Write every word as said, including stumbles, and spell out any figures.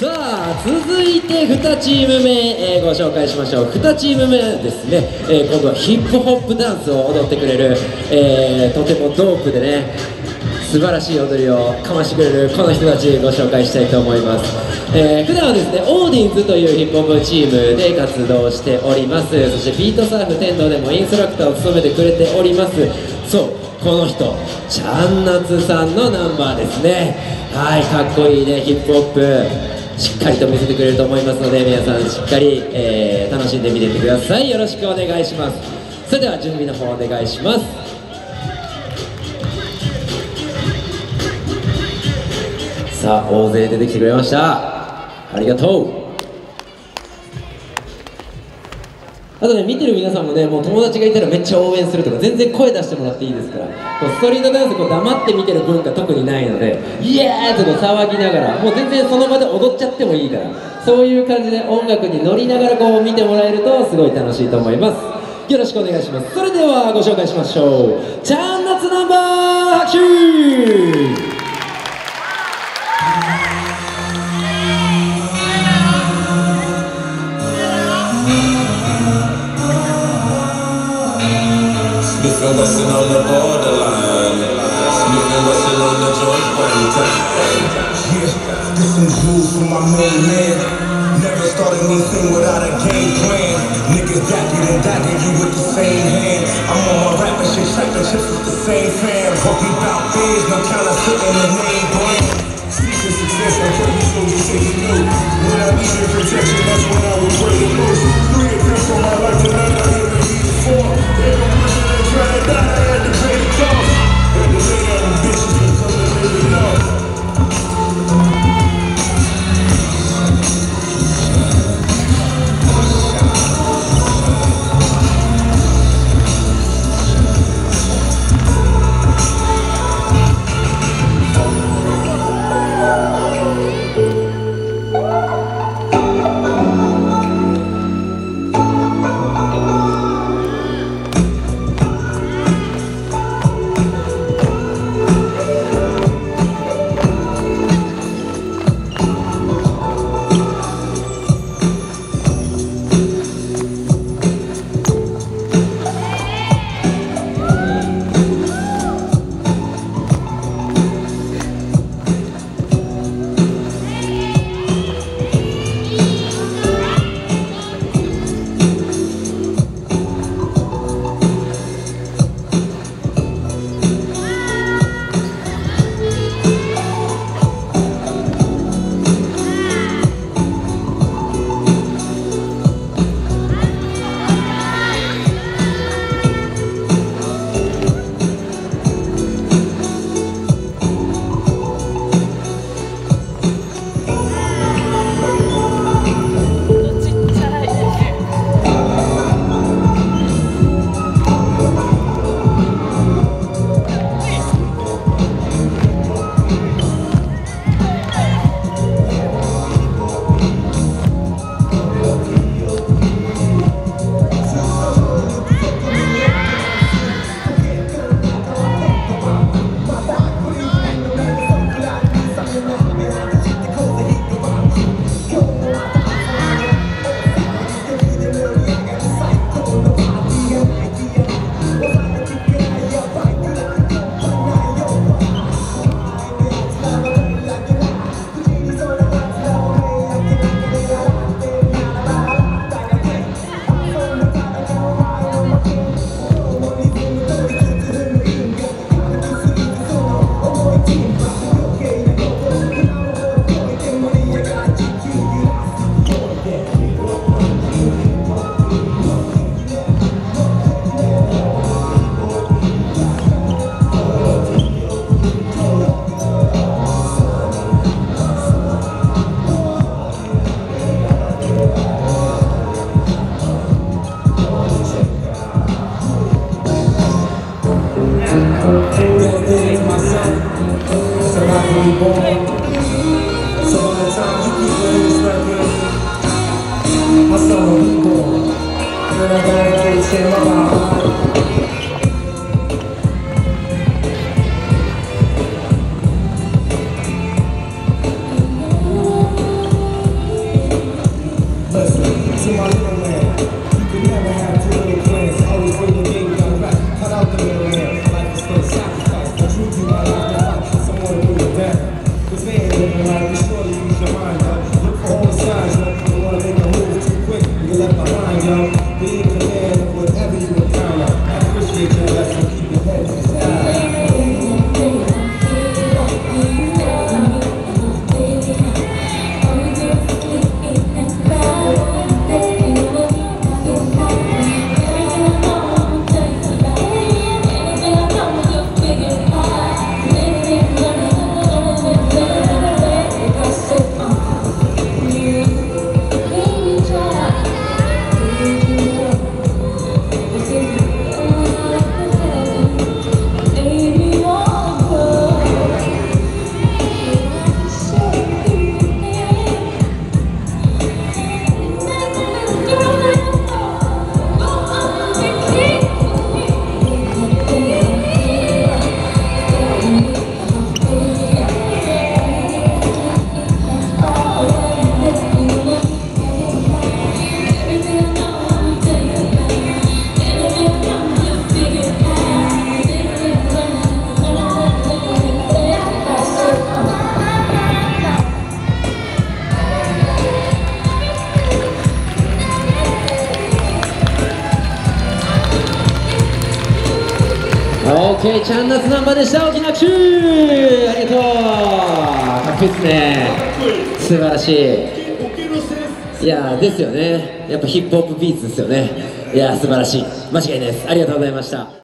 さあ続いてにチーム目、えー、ご紹介しましょう。にチーム目ですね、えー、今度はヒップホップダンスを踊ってくれる、えー、とてもドープでね素晴らしい踊りをかましてくれるこの人たちご紹介したいと思います。えー、普段はですねオーディンズというヒップホップチームで活動しております。そしてビートサーフ天童でもインストラクターを務めてくれております。そうこの人ちゃんなつさんのナンバーですね。はいかっこいいねヒップホップしっかりと見せてくれると思いますので皆さんしっかり、えー、楽しんでみてください。よろしくお願いします。それでは準備の方お願いします。さあ大勢出てきてくれました。ありがとう。あとね見てる皆さんもねもう友達がいたらめっちゃ応援するとか全然声出してもらっていいですから。こうストリートダンスこう黙って見てる文化特にないのでイエーイとこう騒ぎながらもう全然その場で踊っちゃってもいいからそういう感じで音楽に乗りながらこう見てもらえるとすごい楽しいと思います。よろしくお願いします。それではご紹介しましょう。ちゃんなつナンバー拍手。 Sniffing what's on the borderline. Sniffing what's on the joint one time. Yeah, this some jewels from my main man. Never started anything without a game plan. Niggas dapping and dapping you with the same hand. I'm on my rapping shit, trapping chips with the same fam. Talking about biz, no counterfeiting the name brand. Seeking success, I tell you so you say you know. When I needed protection, that's when I was working most. Three attempts on my life tonight, I never needed four. They don't push it, they try to die, I had to pay the cost. Had to lay down them bitches until they live it off. your mind, yo. Look for all sides, yo. You wanna make a move too quick, you left behind, yo. Be in command of whatever you encounter. I appreciate your lesson, keep your head to the side. オーケー、チャンナスナンバーでした。大きな拍手ありがとう。かっこいいですね。素晴らしい。いやですよね。やっぱヒップホップビーツですよね。いや素晴らしい。間違いないです。ありがとうございました。